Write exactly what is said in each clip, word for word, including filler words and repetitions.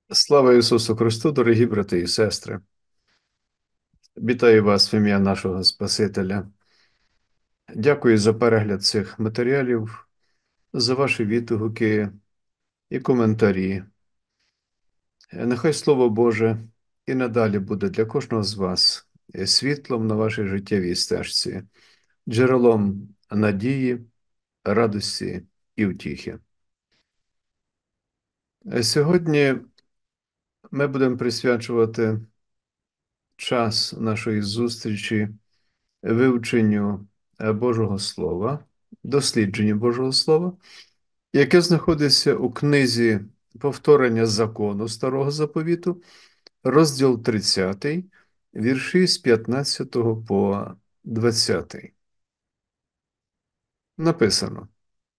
Слава Ісусу Христу, дорогі брати і сестри! Вітаю вас в ім'я нашого Спасителя. Дякую за перегляд цих матеріалів, за ваші відгуки і коментарі. Нехай Слово Боже і надалі буде для кожного з вас світлом на вашій життєвій стежці, джерелом надії, радості і втіхи. Сьогодні ми будемо присвячувати час нашої зустрічі вивченню Божого Слова, дослідженню Божого Слова, яке знаходиться у книзі Повторення закону Старого Заповіту, розділ тридцятий, вірші з п'ятнадцятого по двадцятий. Написано: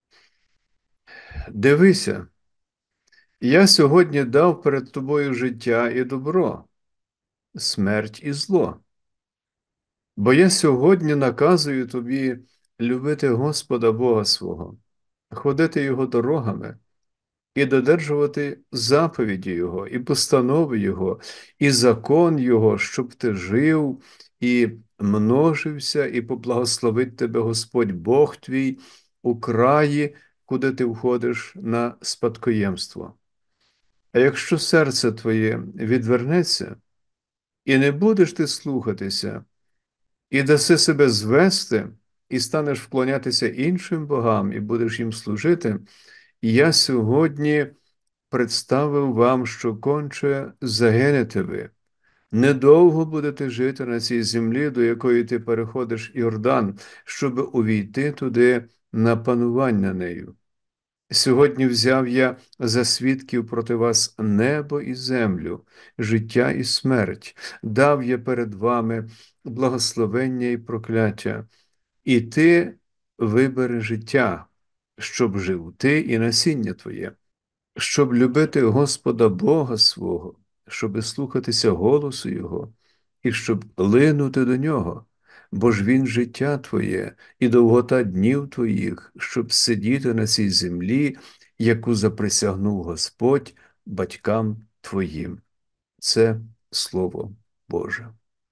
«Дивися, я сьогодні дав перед тобою життя і добро, смерть і зло. Бо я сьогодні наказую тобі любити Господа Бога свого, ходити Його дорогами і додержувати заповіді Його, і постанови Його, і закон Його, щоб ти жив і множився, і поблагословить тебе Господь Бог твій у краї, куди ти входиш на спадкоємство. А якщо серце твоє відвернеться, і не будеш ти слухатися, і даси себе звести, і станеш вклонятися іншим богам, і будеш їм служити, я сьогодні представив вам, що конче загинете ви. Недовго будете жити на цій землі, до якої ти переходиш Йордан, щоб увійти туди на панування нею. Сьогодні взяв я за свідків проти вас небо і землю, життя і смерть, дав я перед вами благословення і прокляття, і ти вибери життя, щоб жив ти і насіння твоє, щоб любити Господа Бога свого, щоб слухатися голосу Його, і щоб линути до Нього, бо ж Він життя твоє і довгота днів твоїх, щоб сидіти на цій землі, яку заприсягнув Господь батькам твоїм. Це Слово Боже.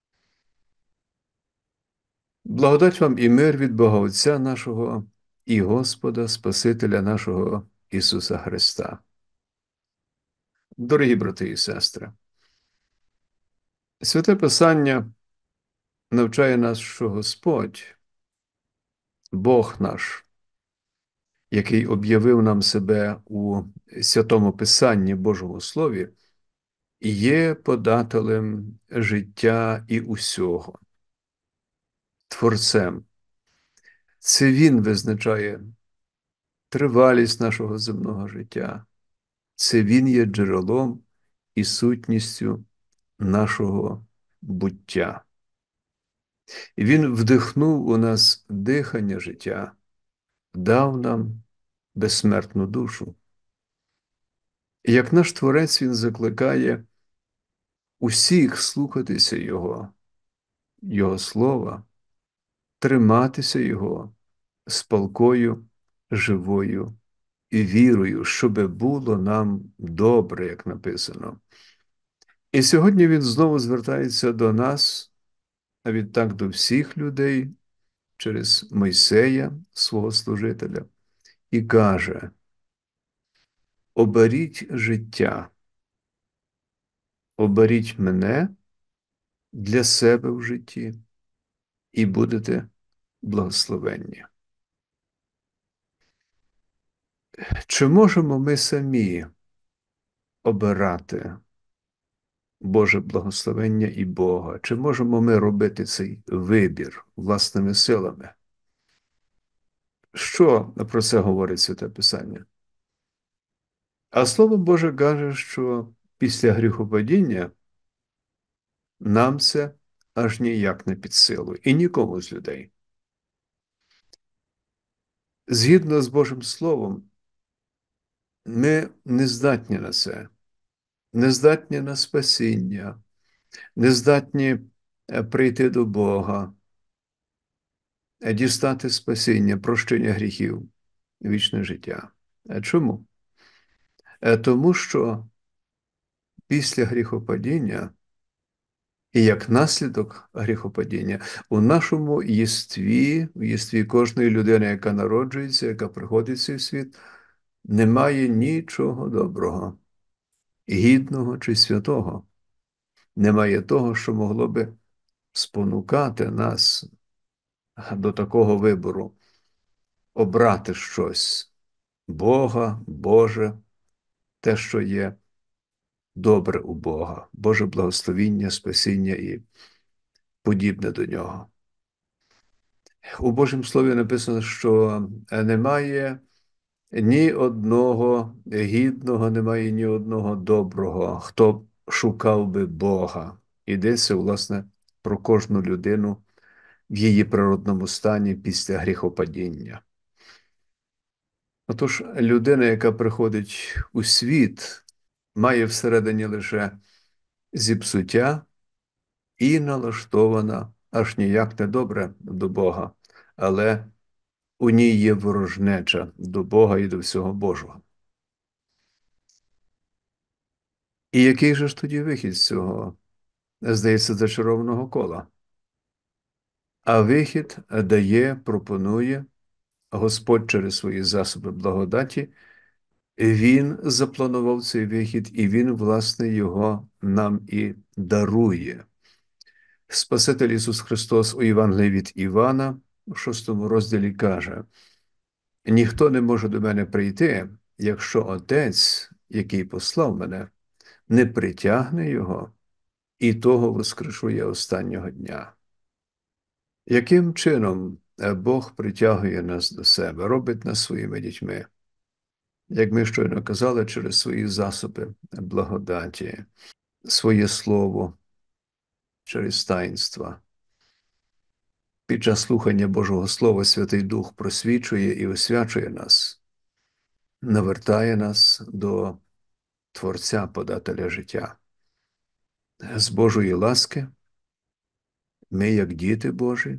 Благодать вам і мир від Бога Отця нашого і Господа Спасителя нашого Ісуса Христа. Дорогі брати і сестри, Святе Писання навчає нас, що Господь, Бог наш, який об'явив нам себе у Святому Писанні, Божому Слові, є подателем життя і усього, Творцем. Це Він визначає тривалість нашого земного життя. Це Він є джерелом і сутністю нашого буття. І Він вдихнув у нас дихання життя, дав нам безсмертну душу. І як наш Творець, Він закликає усіх слухатися Його, Його Слова, триматися Його з палкою, живою і вірою, щоби було нам добре, як написано. І сьогодні Він знову звертається до нас, а відтак до всіх людей, через Мойсея, свого служителя, і каже: оберіть життя, оберіть мене для себе в житті, і будете благословенні. Чи можемо ми самі обирати Боже благословення і Бога? Чи можемо ми робити цей вибір власними силами? Що про це говорить Святе Писання? А Слово Боже каже, що після гріхопадіння нам це аж ніяк не під силу, і нікому з людей. Згідно з Божим Словом, ми не здатні на це, не здатні на спасіння, не здатні прийти до Бога, дістати спасіння, прощення гріхів, вічне життя. Чому? Тому що після гріхопадіння і як наслідок гріхопадіння у нашому єстві, в єстві кожної людини, яка народжується, яка приходить в цей світ, немає нічого доброго, гідного чи святого. Немає того, що могло би спонукати нас до такого вибору, обрати щось Бога, Боже, те, що є добре у Бога, Боже благословіння, спасіння і подібне до нього. У Божому Слові написано, що немає ні одного гідного, немає ні одного доброго, хто б шукав би Бога. Йдеться, власне, про кожну людину в її природному стані після гріхопадіння. Отож, людина, яка приходить у світ, має всередині лише зіпсуття і налаштована аж ніяк не добре до Бога, але у ній є ворожнеча до Бога і до всього Божого. І який же ж тоді вихід з цього, здається, зачарованого кола? А вихід дає, пропонує Господь через свої засоби благодаті. Він запланував цей вихід, і Він, власне, його нам і дарує. Спаситель Ісус Христос у Євангелії від Івана у шостому розділі каже: «Ніхто не може до мене прийти, якщо Отець, який послав мене, не притягне його, і того воскрешу я останнього дня». Яким чином Бог притягує нас до себе, робить нас своїми дітьми? Як ми щойно казали, через свої засоби благодаті, своє слово, через таїнства. Під час слухання Божого Слова Святий Дух просвічує і освячує нас, навертає нас до Творця, подателя життя. З Божої ласки ми, як діти Божі,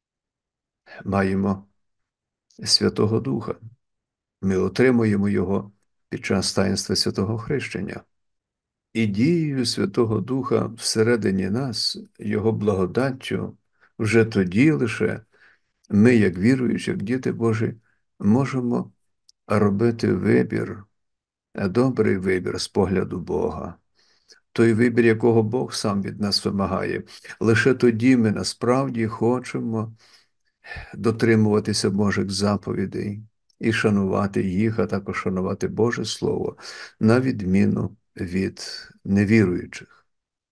маємо Святого Духа. Ми отримуємо Його під час таїнства Святого Хрещення. І дією Святого Духа всередині нас, Його благодаттю, вже тоді лише ми, як віруючі, як діти Божі, можемо робити вибір, добрий вибір з погляду Бога. Той вибір, якого Бог сам від нас вимагає. Лише тоді ми насправді хочемо дотримуватися Божих заповідей і шанувати їх, а також шанувати Боже Слово, на відміну від невіруючих.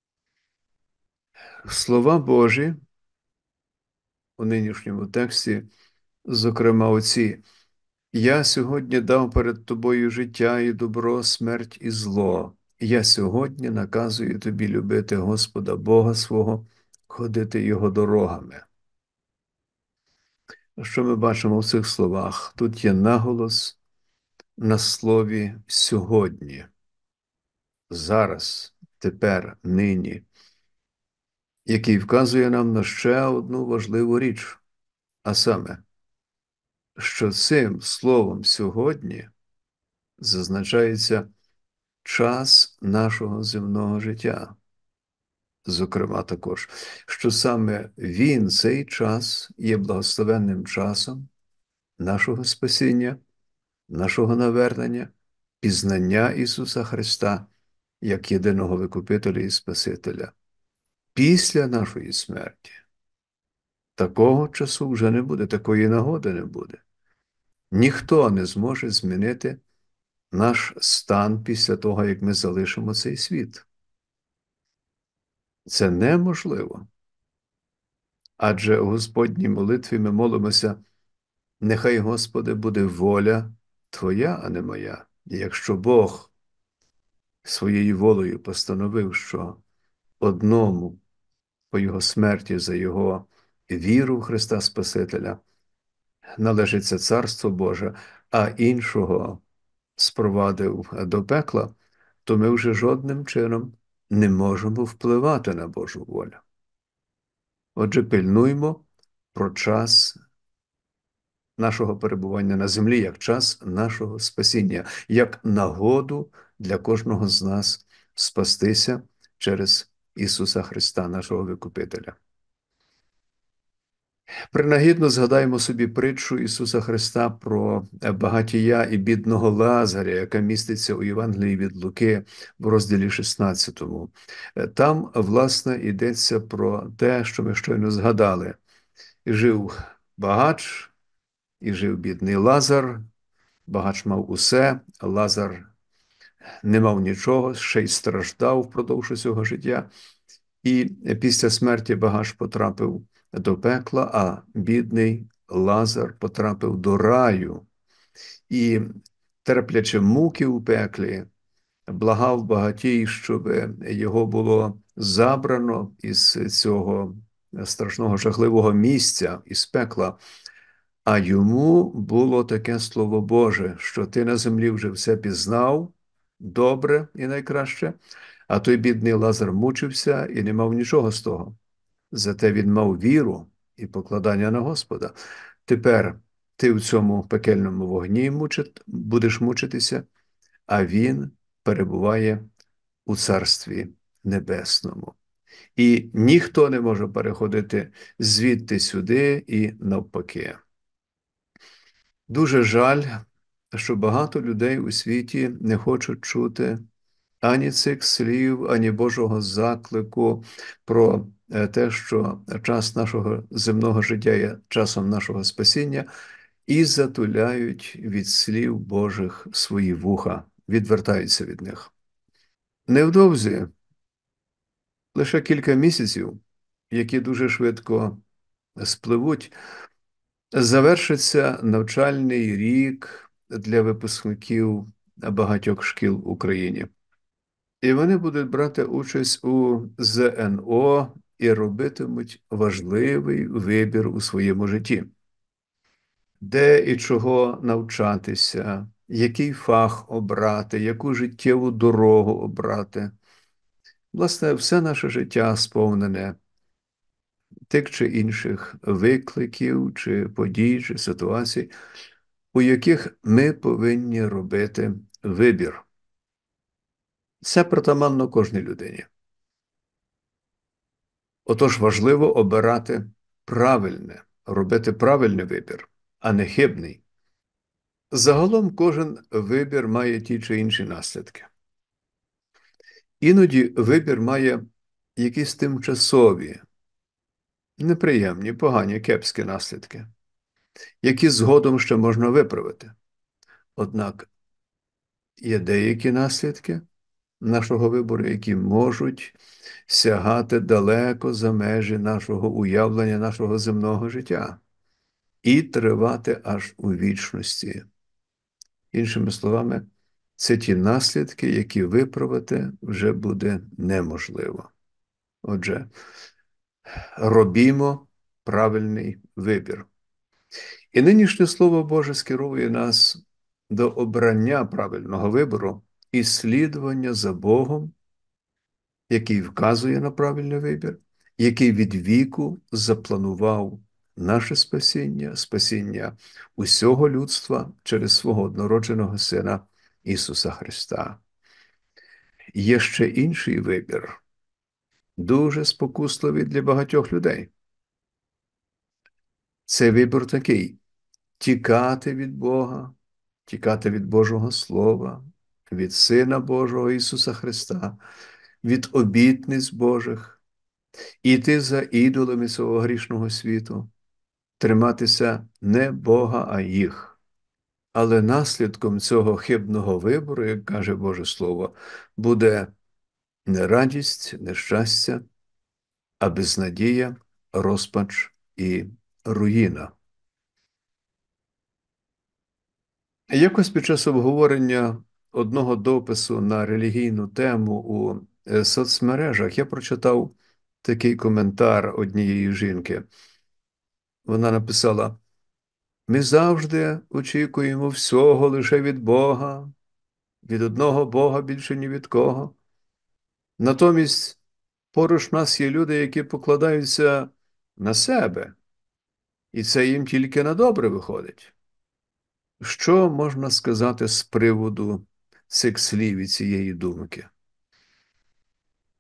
Слова Божі у нинішньому тексті, зокрема оці: «Я сьогодні дав перед тобою життя і добро, смерть і зло. Я сьогодні наказую тобі любити Господа Бога свого, ходити Його дорогами». Що ми бачимо в цих словах? Тут є наголос на слові «сьогодні», «зараз», «тепер», «нині», який вказує нам на ще одну важливу річ, а саме, що цим словом «сьогодні» зазначається час нашого земного життя. Зокрема також, що саме він, цей час, є благословенним часом нашого спасіння, нашого навернення, пізнання Ісуса Христа як єдиного Викупителя і Спасителя. Після нашої смерті такого часу вже не буде, такої нагоди не буде. Ніхто не зможе змінити наш стан після того, як ми залишимо цей світ. Це неможливо. Адже у Господній молитві ми молимося: «Нехай, Господи, буде воля Твоя, а не моя». І якщо Бог своєю волею постановив, що одному по Його смерті за Його віру в Христа Спасителя належиться Царство Боже, а іншого спровадив до пекла, то ми вже жодним чином не можемо впливати на Божу волю. Отже, пильнуймо про час нашого перебування на землі, як час нашого спасіння, як нагоду для кожного з нас спастися через Ісуса Христа, нашого Викупителя. Принагідно згадаємо собі притчу Ісуса Христа про багатія і бідного Лазаря, яка міститься у Євангелії від Луки в розділі шістнадцятому. Там, власне, йдеться про те, що ми щойно згадали. І жив багач, і жив бідний Лазар. Багач мав усе, Лазар не мав нічого, ще й страждав впродовж усього життя. І після смерті багач потрапив до пекла, а бідний Лазар потрапив до раю. І, терплячи муки у пеклі, благав багатій, щоб його було забрано із цього страшного жахливого місця, із пекла. А йому було таке слово Боже, що ти на землі вже все пізнав, добре і найкраще, а той бідний Лазар мучився і не мав нічого з того. Зате він мав віру і покладання на Господа. Тепер ти в цьому пекельному вогні мучит, будеш мучитися, а він перебуває у Царстві Небесному. І ніхто не може переходити звідти сюди і навпаки. Дуже жаль, що багато людей у світі не хочуть чути ані цих слів, ані Божого заклику про те, що час нашого земного життя є часом нашого спасіння, і затуляють від слів Божих свої вуха, відвертаються від них. Невдовзі, лише кілька місяців, які дуже швидко спливуть, завершиться навчальний рік для випускників багатьох шкіл в Україні. І вони будуть брати участь у З Н О і робитимуть важливий вибір у своєму житті. Де і чого навчатися, який фах обрати, яку життєву дорогу обрати. Власне, все наше життя сповнене тих чи інших викликів, чи подій, чи ситуацій, у яких ми повинні робити вибір. Це притаманно кожній людині. Отож важливо обирати правильне, робити правильний вибір, а не хибний. Загалом кожен вибір має ті чи інші наслідки. Іноді вибір має якісь тимчасові, неприємні, погані, кепські наслідки, які згодом ще можна виправити. Однак є деякі наслідки нашого вибору, які можуть сягати далеко за межі нашого уявлення, нашого земного життя і тривати аж у вічності. Іншими словами, це ті наслідки, які виправити вже буде неможливо. Отже, робімо правильний вибір. І нинішнє Слово Боже скерує нас до обрання правильного вибору і слідування за Богом, який вказує на правильний вибір, який від віку запланував наше спасіння, спасіння усього людства через свого однородженого Сина Ісуса Христа. Є ще інший вибір, дуже спокусливий для багатьох людей. Це вибір такий – тікати від Бога, тікати від Божого Слова, від Сина Божого Ісуса Христа, від обітниць Божих, іти за ідолами цього грішного світу, триматися не Бога, а їх. Але наслідком цього хибного вибору, як каже Боже Слово, буде не радість, не щастя, а безнадія, розпач і руїна. Якось під час обговорення одного допису на релігійну тему у соцмережах я прочитав такий коментар однієї жінки. Вона написала: «Ми завжди очікуємо всього лише від Бога, від одного Бога більше ні від кого. Натомість поруч нас є люди, які покладаються на себе, і це їм тільки на добре виходить». Що можна сказати з приводу цих слів і цієї думки?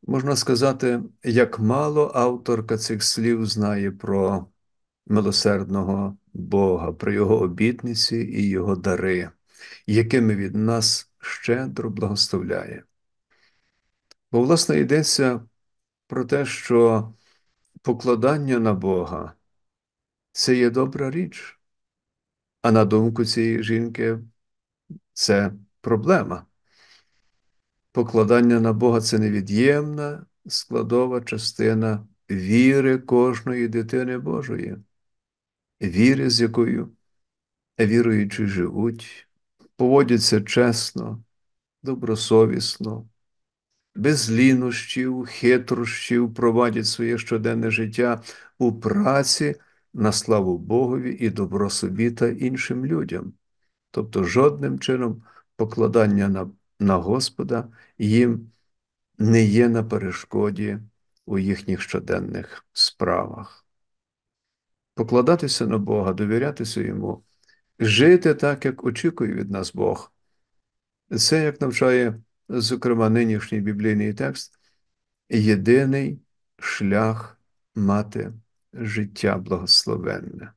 Можна сказати, як мало авторка цих слів знає про милосердного Бога, про Його обітниці і Його дари, якими від нас щедро благословляє. Бо, власне, йдеться про те, що покладання на Бога це є добра річ, а на думку цієї жінки це проблема. Покладання на Бога – це невід'ємна складова частина віри кожної дитини Божої, віри, з якою віруючі живуть, поводяться чесно, добросовісно, без лінощів, хитрощів провадять своє щоденне життя у праці на славу Богові і добро собі та іншим людям. Тобто жодним чином покладання на, на Господа їм не є на перешкоді у їхніх щоденних справах. Покладатися на Бога, довірятися Йому, жити так, як очікує від нас Бог. Це, як навчає, зокрема, нинішній біблійний текст, єдиний шлях мати життя благословенне.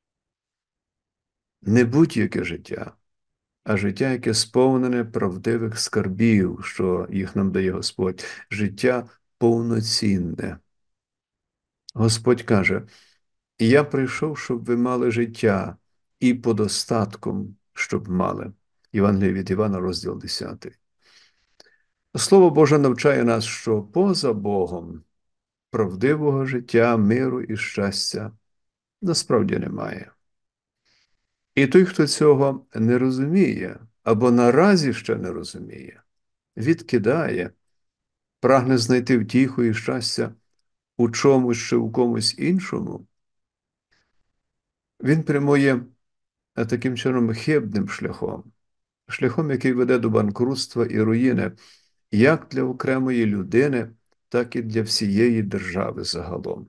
Не будь-яке життя, а життя, яке сповнене правдивих скарбів, що їх нам дає Господь, життя повноцінне. Господь каже: «Я прийшов, щоб ви мали життя, і подостатком, щоб мали». Євангеліє від Івана, розділ десятий. Слово Боже навчає нас, що поза Богом правдивого життя, миру і щастя насправді немає. І той, хто цього не розуміє, або наразі ще не розуміє, відкидає, прагне знайти втіху і щастя у чомусь чи у комусь іншому, він прямує таким чином хибним шляхом, шляхом, який веде до банкрутства і руїни, як для окремої людини, так і для всієї держави загалом.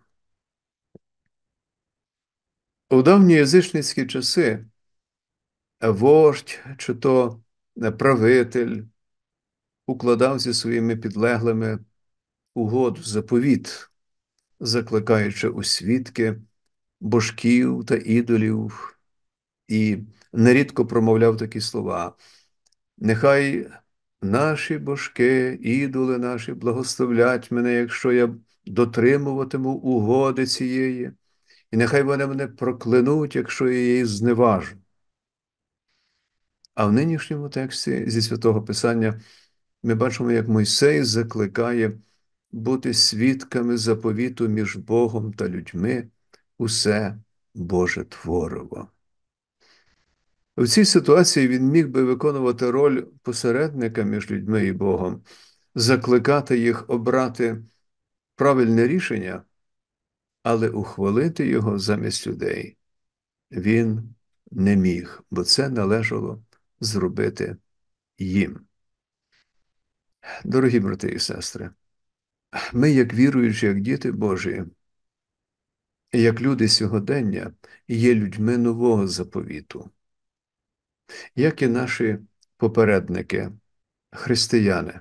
У давні язичницькі часи вождь чи то правитель укладав зі своїми підлеглими угоду, заповіт, закликаючи у свідки божків та ідолів, і нерідко промовляв такі слова: «Нехай наші божки, ідоли наші благословлять мене, якщо я дотримуватиму угоди цієї, і нехай вони мене проклянуть, якщо я її зневажу». А в нинішньому тексті зі Святого Писання ми бачимо, як Мойсей закликає бути свідками заповіту між Богом та людьми усе Боже твориво. В цій ситуації він міг би виконувати роль посередника між людьми і Богом, закликати їх обрати правильне рішення, але ухвалити його замість людей він не міг, бо це належало зробити їм. Дорогі брати і сестри, ми, як віруючі, як діти Божі, як люди сьогодення, є людьми нового заповіту, як і наші попередники, християни.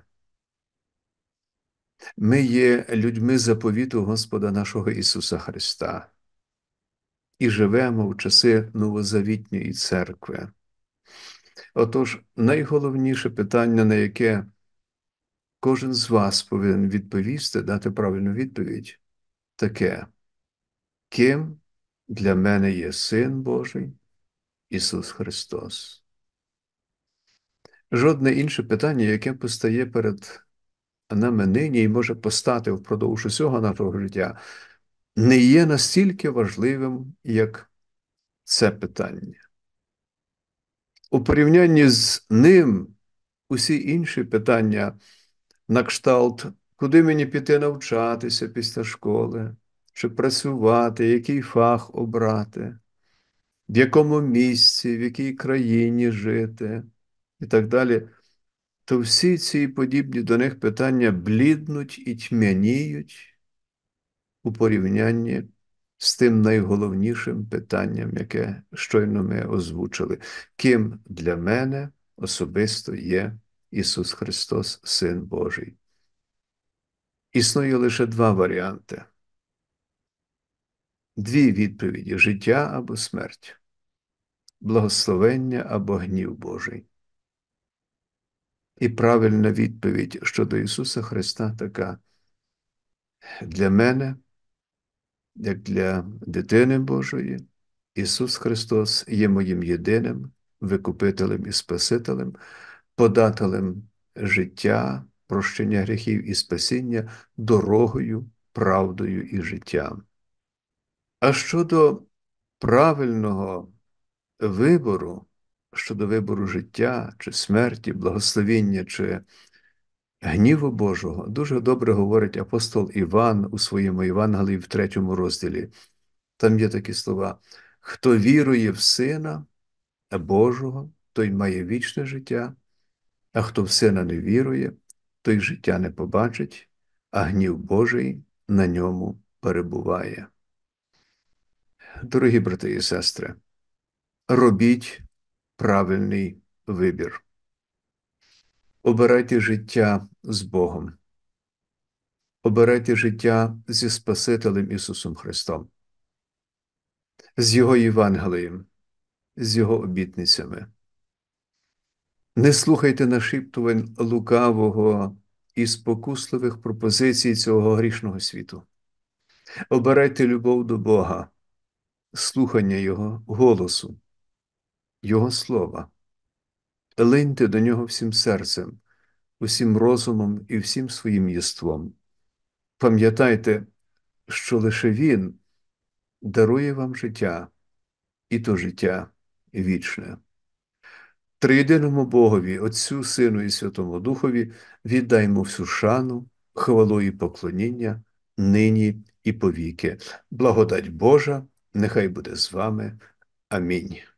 Ми є людьми заповіту Господа нашого Ісуса Христа і живемо в часи новозавітньої церкви. Отож, найголовніше питання, на яке кожен з вас повинен відповісти, дати правильну відповідь, таке: ким для мене є Син Божий Ісус Христос? Жодне інше питання, яке постає перед нами нині і може постати впродовж усього нашого життя, не є настільки важливим, як це питання. У порівнянні з ним усі інші питання на кшталт: куди мені піти навчатися після школи, чи працювати, який фах обрати, в якому місці, в якій країні жити і так далі, то всі ці подібні до них питання бліднуть і тьмяніють у порівнянні з тим найголовнішим питанням, яке щойно ми озвучили: ким для мене особисто є Ісус Христос, Син Божий? Існує лише два варіанти, дві відповіді: життя або смерть, благословення або гнів Божий. І правильна відповідь щодо Ісуса Христа така: для мене, як для дитини Божої, Ісус Христос є моїм єдиним Викупителем і Спасителем, подателем життя, прощення гріхів і спасіння, дорогою, правдою і життям. А щодо правильного вибору, щодо вибору життя чи смерті, благословіння чи гніву Божого, дуже добре говорить апостол Іван у своєму Євангелії в третьому розділі. Там є такі слова: «Хто вірує в Сина Божого, той має вічне життя, а хто в Сина не вірує, той життя не побачить, а гнів Божий на ньому перебуває». Дорогі брати і сестри, робіть правильний вибір. Обирайте життя з Богом. Обирайте життя зі Спасителем Ісусом Христом, з Його Євангелієм, з Його обітницями. Не слухайте нашіптувань лукавого і спокусливих пропозицій цього грішного світу. Обирайте любов до Бога, слухання Його голосу, Його слова. Линьте до Нього всім серцем, усім розумом і всім своїм єством. Пам'ятайте, що лише Він дарує вам життя, і то життя вічне. Триєдиному Богові, Отцю, Сину і Святому Духові, віддаймо всю шану, хвалу і поклоніння, нині і повіки. Благодать Божа нехай буде з вами. Амінь.